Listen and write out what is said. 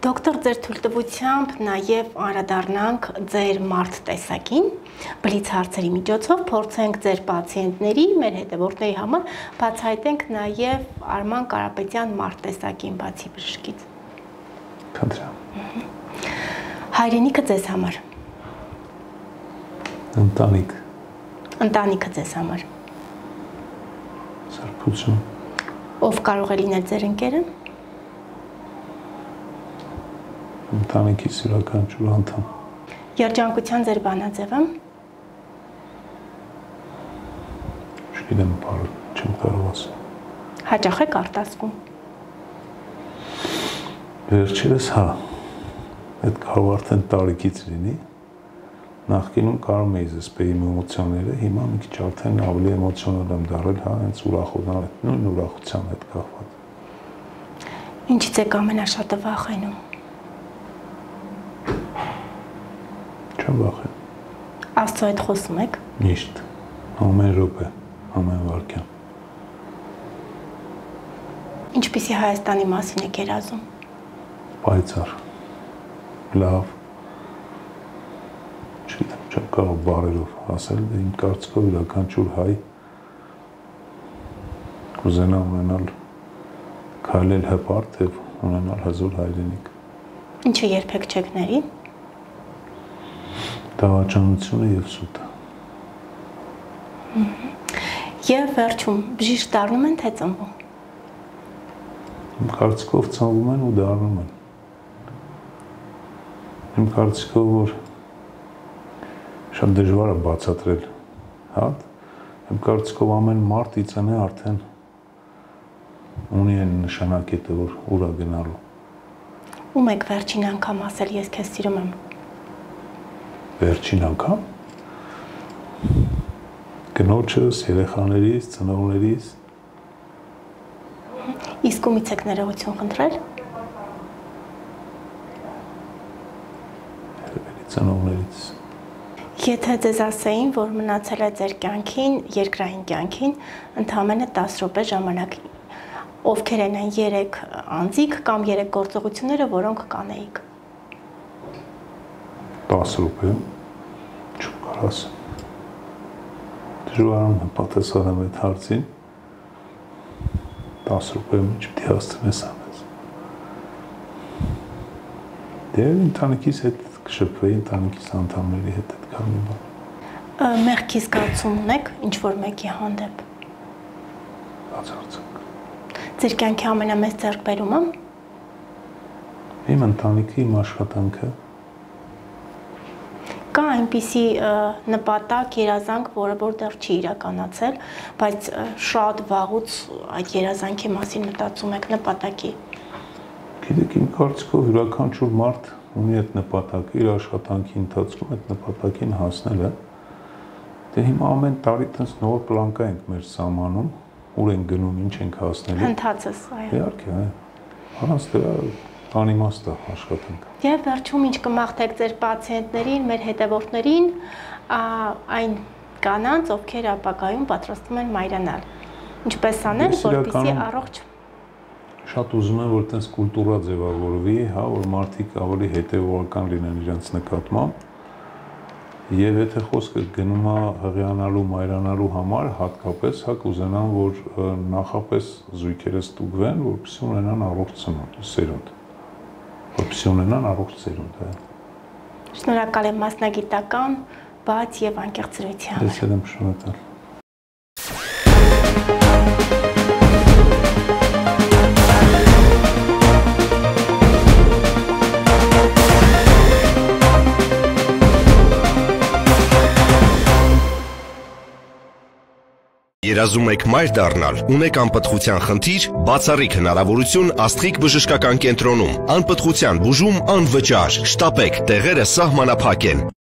Դոկտոր, ձեր թույլտվությամբ նաև անդրադառնանք ձեր մարդ տեսակին, բլից հարցերի միջոցով փորձենք ձեր պացիենտների, մեր հետևորդների համար բացահայտենք նաև Արման Կարապետյան մարդ տեսակին բացի բժշկից։ Խնդրեմ։ Հայրենիքը ձեզ համար։ Ընտանիք։ Ընտանիքը ձեզ համար։ Սրբություն։ Ով կարող է լինել ձեր ընկերը։ Ընտանիքիս յուրաքանչյուր անդամ։ Երջանկության ձեր բանաձևը։ Չգիտեմ, բառը չեմ կարող ասել։ Հաճախ եք արտասվում։ Վերջերս հա, այդ կարող արդեն տարիքից լինի։ Նախկինում կարող էի զսպեի իմ էմոցիաները, հիմա մի քիչ արդեն ավելի էմոցիոնալ եմ դառել, հա, հենց նույն ուրախության հետ կապված։ Ինչից եք ամենաշատը վախենում։ Չեմ վախենում։ Աստծո հետ խոսում եք։ Միշտ, ամեն րոպե, ամեն վայրկյան։ Ինչպիսի Հայաստանի մասին եք երազում։ Պայծառ, լավ, չգիտեմ, չեմ կարող բառերով ասել, իմ կարծիքով յուրաքանչյուր հայ կուզենա ունենալ քայլել հպարտ եւ ունենալ հզոր հայրենիք։ Ինչը երբեք չեք ների։ Դավաճանությունը եւ սուտը։ Եվ վերջում բժիշկ դառնում են թե ծնվում։ Իմ կարծիքով ծնվում են ու դառնում են։ Իմ կարծիքով որ շատ դժվար է բացատրել, հա։ Իմ կարծիքով ամեն մարդ ի ծնե արդեն ունի այն նշանակետը, որ ուր է գնալու։ Ում եք վերջին անգամ ասել ես քեզ սիրում եմ։ Վերջին անգամ։ Կնոջս, երեխաներից, ծնողներից։ Իսկ ումից եք ներողություն խնդրել։ Ծնողներից։ Եթե ձեզ ասեին, որ մնացել է ձեր կյանքին, երկրային կյանքին, ընդամենը 10 րոպե ժամանակ, ովքեր են այն 3 անձիկ կամ 3 գործողությունները, որոնք կանեիք։ 10 րոպե, չեմ կարող ասել։ Դժվար է պատասխանել այդ հարցին։ 10 րոպե ինչ պիտի հասցնես անես։ Դե ընտանիքիս հետ կշփվեի, ընտանիքիս անդամների հետ այդքան մի բան։ Մեղքի զգացում ունեք ինչ-որ մեկի հանդեպ։ Բացարձակ։ Ձեր կյանքի ամենամեծ ձեռքբերումը։ Իմ ընտանիքը, իմ աշխատանքը։ Կա այնպիսի նպատակ, երազանք, որը որ դեռ չի իրականացել, բայց շատ վաղուց այդ երազանքի մասին մտածում եք նպատակի։ Գիտեք, իմ կարծիքով յուրաքանչյուր մարդ ունի այդ նպատակը, իր աշխատանքի ընթացքում այդ նպատակին հասնելը։ Դե հիմա ամեն տարի տես նոր պլանկա ենք մեր սահմանում, ուր ենք գնում, ինչ ենք հասնելու։ Ընթացս, այո։ Իհարկե, այո։ Առանց դրա անիմաստ է աշխատանքը։ Եվ վերջում ինչ կմաղթեք ձեր պացիենտներին, մեր հետևորդներին, այն կանանց, ովքեր ապագայում պատրաստվում են մայրանալ։ Ինչպես անել, որպեսզի առողջ։ Շատ ուզում եմ, որ այդպես կուլտուրա ձևավորվի, հա, որ մարդիկ ավելի հետևողական լինեն իրենց նկատմամբ։ Եվ եթե խոսքը գնում է հղիանալու, մայրանալու համար, հատկապես հա կուզենամ, որ նախապես զույգերը ստուգվեն, որպեսզի ունենան առողջ սերունդ։ Որպեսզի ունենան առողջ սերունդ, հա։ Շնորհակալ եմ մասնագիտական, բաց եւ անկեղծ զրույցի համար։ Ես եմ շնորհակալ։ Երազում եք մայր դառնալ, ունեք անպտղության խնդիր, բացառիկ հնարավորություն Աստղիկ բժշկական կենտրոնում, անպտղության բուժում անվճար, շտապեք, տեղերը սահմանափակ են։